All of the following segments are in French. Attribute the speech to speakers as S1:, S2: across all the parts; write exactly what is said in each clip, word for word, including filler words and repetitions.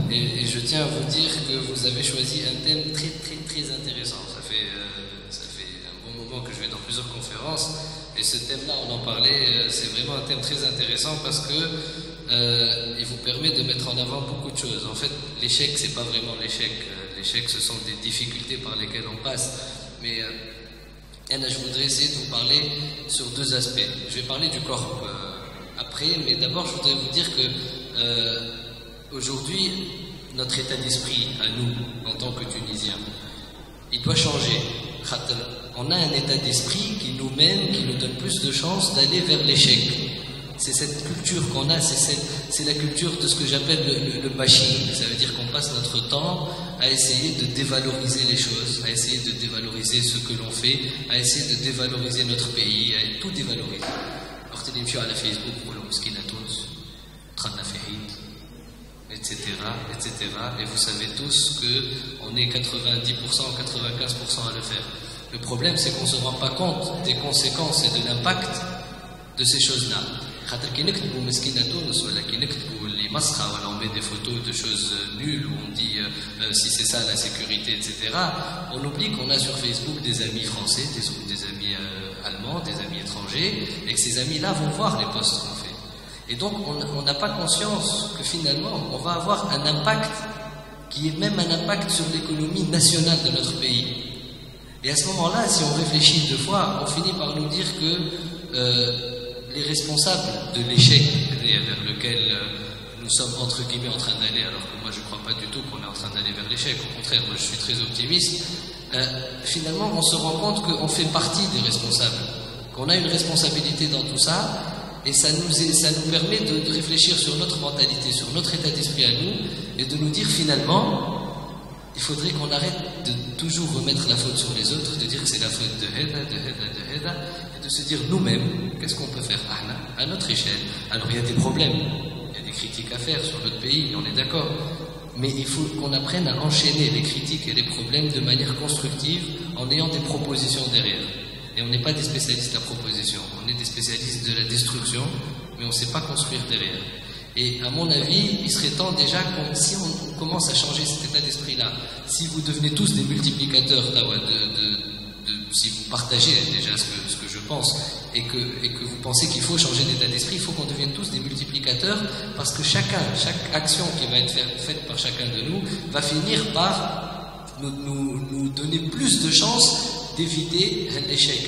S1: Et, et je tiens à vous dire que vous avez choisi un thème très très très intéressant. Ça fait, euh, ça fait un bon moment que je vais dans plusieurs conférences et ce thème-là, on en parlait, euh, c'est vraiment un thème très intéressant parce que euh, il vous permet de mettre en avant beaucoup de choses. En fait, l'échec, c'est pas vraiment l'échec. L'échec, ce sont des difficultés par lesquelles on passe. Mais euh, et là, je voudrais essayer de vous parler sur deux aspects. Je vais parler du corps euh, après, mais d'abord, je voudrais vous dire que euh, aujourd'hui, notre état d'esprit, à nous, en tant que Tunisiens, il doit changer. On a un état d'esprit qui nous mène, qui nous donne plus de chances d'aller vers l'échec. C'est cette culture qu'on a, c'est la culture de ce que j'appelle le, le, le bashing. Ça veut dire qu'on passe notre temps à essayer de dévaloriser les choses, à essayer de dévaloriser ce que l'on fait, à essayer de dévaloriser notre pays, à tout dévaloriser. À la Facebook, et cetera, et cetera. Et vous savez tous qu'on est quatre-vingt-dix pour cent, quatre-vingt-quinze pour cent à le faire. Le problème, c'est qu'on ne se rend pas compte des conséquences et de l'impact de ces choses-là. On met des photos de choses nulles où on dit euh, si c'est ça la sécurité, et cetera. On oublie qu'on a sur Facebook des amis français, des, des amis euh, allemands, des amis étrangers, et que ces amis-là vont voir les posts qu'on fait. Et donc, on n'a pas conscience que finalement, on va avoir un impact qui est même un impact sur l'économie nationale de notre pays. Et à ce moment-là, si on réfléchit deux fois, on finit par nous dire que euh, les responsables de l'échec vers lequel euh, nous sommes entre guillemets en train d'aller, alors que moi je ne crois pas du tout qu'on est en train d'aller vers l'échec, au contraire, moi je suis très optimiste, euh, finalement on se rend compte qu'on fait partie des responsables, qu'on a une responsabilité dans tout ça. Et ça nous, est, ça nous permet de, de réfléchir sur notre mentalité, sur notre état d'esprit à nous, et de nous dire finalement, il faudrait qu'on arrête de toujours remettre la faute sur les autres, de dire que c'est la faute de Heda, de Heda, de Heda, et de se dire nous-mêmes, qu'est-ce qu'on peut faire à notre échelle. Alors il y a des problèmes, il y a des critiques à faire sur notre pays, on est d'accord, mais il faut qu'on apprenne à enchaîner les critiques et les problèmes de manière constructive en ayant des propositions derrière. Et on n'est pas des spécialistes de la proposition, on est des spécialistes de la destruction, mais on ne sait pas construire derrière. Et à mon avis, il serait temps déjà, si on commence à changer cet état d'esprit-là, si vous devenez tous des multiplicateurs, de, de, de, si vous partagez déjà ce que, ce que je pense, et que, et que vous pensez qu'il faut changer d'état d'esprit, il faut qu'on devienne tous des multiplicateurs, parce que chacun, chaque action qui va être faite par chacun de nous, va finir par nous, nous, nous donner plus de chances d'éviter l'échec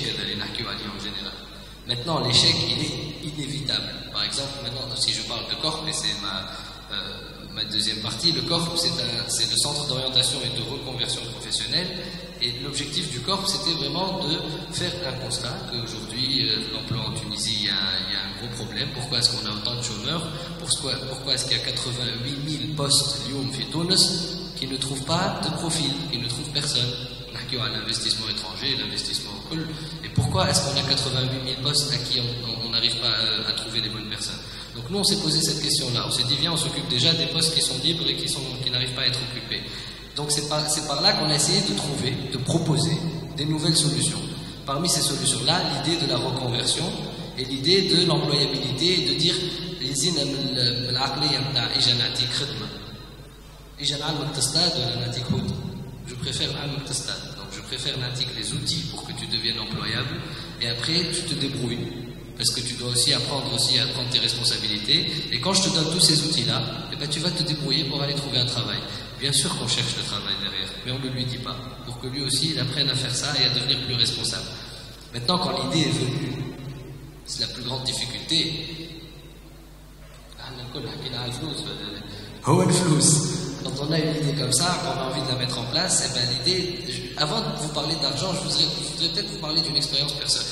S1: en général. Maintenant, l'échec, il est inévitable. Par exemple, maintenant, si je parle de Corp, et c'est ma, euh, ma deuxième partie, le Corp, c'est le centre d'orientation et de reconversion professionnelle. Et l'objectif du Corp, c'était vraiment de faire un constat qu'aujourd'hui, euh, l'emploi en Tunisie, il y, a, il y a un gros problème. Pourquoi est-ce qu'on a autant de chômeurs? Pourquoi, pourquoi est-ce qu'il y a quatre-vingt-huit mille postes Lyon fi Tunis qui ne trouvent pas de profil, qui ne trouvent personne? À l'investissement étranger, l'investissement au col. Et pourquoi est-ce qu'on a quatre-vingt-huit mille postes à qui on n'arrive pas à, à trouver les bonnes personnes? Donc nous, on s'est posé cette question-là. On s'est dit, viens, on s'occupe déjà des postes qui sont libres et qui, sont, qui n'arrivent pas à être occupés. Donc c'est par, c'est par là qu'on a essayé de trouver, de proposer des nouvelles solutions. Parmi ces solutions-là, l'idée de la reconversion et l'idée de l'employabilité et de dire, je préfère je préfère les outils pour que tu deviennes employable et après tu te débrouilles parce que tu dois aussi apprendre aussi à prendre tes responsabilités et quand je te donne tous ces outils là eh ben, tu vas te débrouiller pour aller trouver un travail. Bien sûr qu'on cherche le travail derrière mais on ne lui dit pas pour que lui aussi il apprenne à faire ça et à devenir plus responsable. Maintenant quand l'idée est venue, c'est la plus grande difficulté. Quand on a une idée comme ça, qu'on a envie de la mettre en place, eh ben l'idée, avant de vous parler d'argent, je voudrais, je voudrais peut-être vous parler d'une expérience personnelle.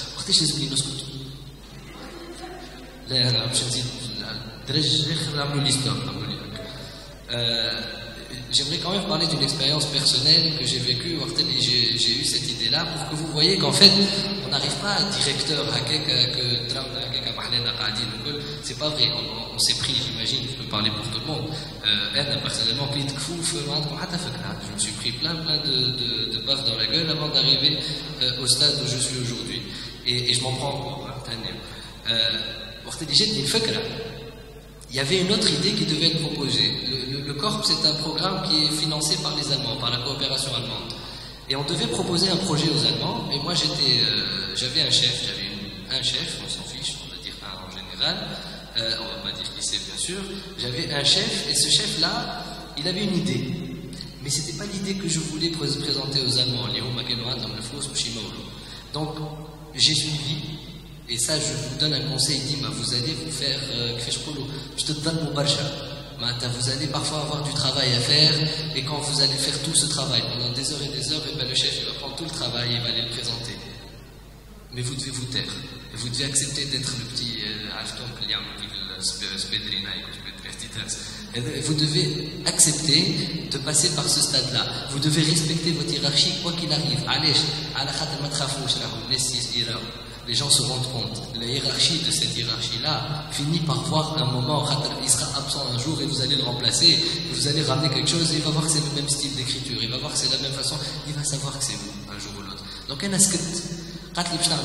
S1: Euh, J'aimerais quand même parler d'une expérience personnelle que j'ai vécue, j'ai eu cette idée-là, pour que vous voyez qu'en fait, on n'arrive pas à directeur, à que c'est pas vrai, on, on s'est pris, j'imagine, je peux parler pour tout le monde. Euh, personnellement, je me suis pris plein plein de, de, de baffes dans la gueule avant d'arriver euh, au stade où je suis aujourd'hui. Et, et je m'en prends encore. Euh, il y avait une autre idée qui devait être proposée. Le, le, le Corp, c'est un programme qui est financé par les Allemands, par la coopération allemande. Et on devait proposer un projet aux Allemands, et moi j'étais, euh, j'avais un chef, j'avais un chef, on s'en fiche, on va dire un en général, euh, on va pas dire qui c'est bien sûr, j'avais un chef, et ce chef-là, il avait une idée. Mais c'était pas l'idée que je voulais présenter aux Allemands, donc j'ai suivi, et ça je vous donne un conseil, il dit, bah, vous allez vous faire, euh, je te donne mon barcha. Vous allez parfois avoir du travail à faire, et quand vous allez faire tout ce travail pendant des heures et des heures, et ben le chef il va prendre tout le travail et il va aller le présenter. Mais vous devez vous taire. Vous devez accepter d'être le petit. Vous devez accepter de passer par ce stade-là. Vous devez respecter votre hiérarchie quoi qu'il arrive. Les gens se rendent compte. La hiérarchie de cette hiérarchie-là finit par voir un moment, il sera absent un jour et vous allez le remplacer, vous allez ramener quelque chose et il va voir que c'est le même style d'écriture, il va voir que c'est la même façon, il va savoir que c'est vous, un jour ou l'autre. Donc, un asket, quand il y a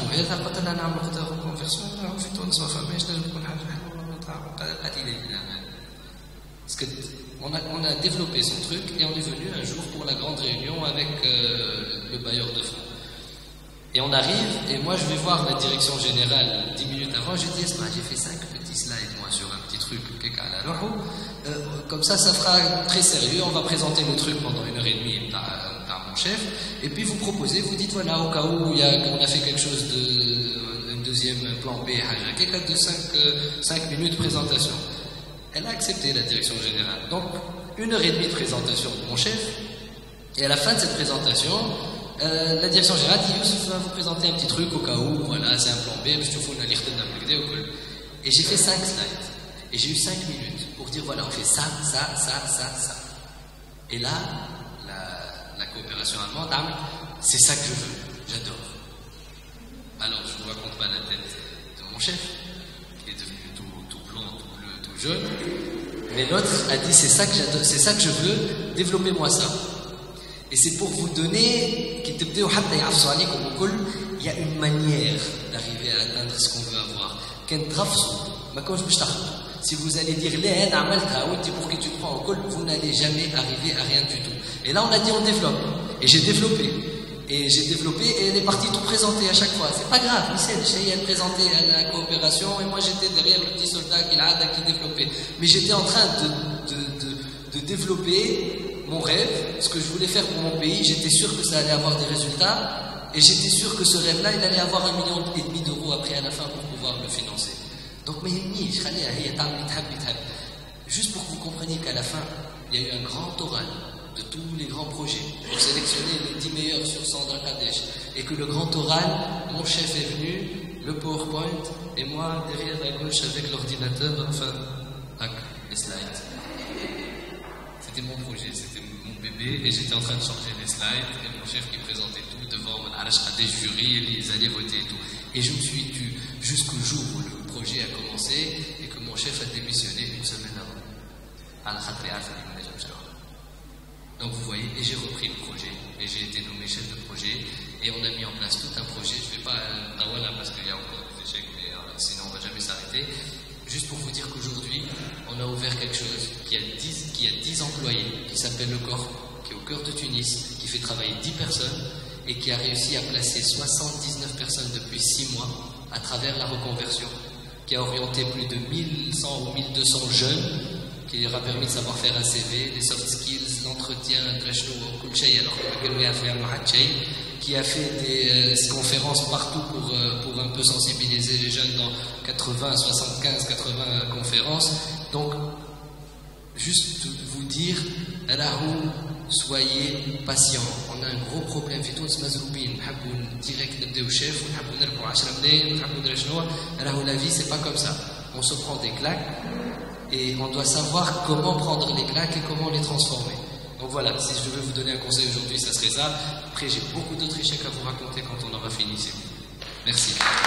S1: on a, on a développé son truc et on est venu un jour pour la grande réunion avec euh, le bailleur de fonds. Et on arrive, et moi je vais voir la direction générale dix minutes avant, j'ai dit, j'ai fait cinq petits slides moi sur un petit truc, euh, comme ça ça fera très sérieux, on va présenter le truc pendant une heure et demie par, par mon chef, et puis vous proposez, vous dites voilà, au cas où il y a, on a fait quelque chose de, un deuxième plan B, quelque chose de cinq minutes de présentation. Elle a accepté la direction générale. Donc, une heure et demie de présentation de mon chef, et à la fin de cette présentation, Euh, la direction générale dit Youssef va vous présenter un petit truc au cas où, voilà, c'est un plan B, et j'ai fait cinq slides, et j'ai eu cinq minutes pour dire voilà, on fait ça, ça, ça, ça, ça. Et là, la, la coopération allemande, c'est ça que je veux, j'adore. Alors, je ne vous raconte pas la tête de mon chef, qui est devenu tout, tout blond, tout bleu, tout jaune, mais l'autre a dit c'est ça que j'adore, c'est ça que je veux, développez-moi ça. Et c'est pour vous donner, il y a une manière d'arriver à atteindre ce qu'on veut avoir. Si vous allez dire, pour que tu te prends en col, vous n'allez jamais arriver à rien du tout. Et là, on a dit, on développe. Et j'ai développé. Et j'ai développé, et elle est partie tout présenter à chaque fois. C'est pas grave, Michel, elle présentait à la coopération, et moi j'étais derrière le petit soldat qui l'a qui développait. Mais j'étais en train de, de, de, de développer mon rêve, ce que je voulais faire pour mon pays. J'étais sûr que ça allait avoir des résultats, et j'étais sûr que ce rêve-là, il allait avoir un million et demi d'euros après à la fin pour pouvoir le financer. Donc, mais juste pour que vous compreniez qu'à la fin, il y a eu un grand oral de tous les grands projets pour sélectionner les dix meilleurs sur Sandra Kadesh, et que le grand oral, mon chef est venu, le PowerPoint, et moi derrière à gauche avec l'ordinateur, enfin, les slides. C'était mon projet, c'était mon bébé, et j'étais en train de changer les slides, et mon chef qui présentait tout devant des jurys, ils allaient voter et tout. Et je me suis tue jusqu'au jour où le projet a commencé et que mon chef a démissionné une semaine avant. Donc vous voyez, et j'ai repris le projet, et j'ai été nommé chef de projet, et on a mis en place tout un projet. Je ne vais pas là parce qu'il y a encore des échecs, mais euh, sinon on ne va jamais s'arrêter. Juste pour vous dire qu'aujourd'hui, on a ouvert quelque chose qui a dix, qui a dix employés, qui s'appelle le Corp, qui est au cœur de Tunis, qui fait travailler dix personnes, et qui a réussi à placer soixante-dix-neuf personnes depuis six mois à travers la reconversion, qui a orienté plus de mille cent ou mille deux cents jeunes, qui leur a permis de savoir faire un C V, les soft skills, l'entretien, qui a fait des euh, conférences partout pour, euh, pour un peu sensibiliser les jeunes dans quatre-vingts, soixante-quinze, quatre-vingts conférences. Donc, juste vous dire, Rahou, soyez patients. On a un gros problème. في تونس مزروبين نحبوا direct نبداو chef ونحبوا نربحوا عشرة ملايين ونحبوا نديروا شنو. Rahou, la vie c'est pas comme ça. On se prend des claques et on doit savoir comment prendre les claques et comment les transformer. Donc voilà, si je devais vous donner un conseil aujourd'hui, ça serait ça. Après, j'ai beaucoup d'autres échecs à vous raconter quand on aura fini. Merci.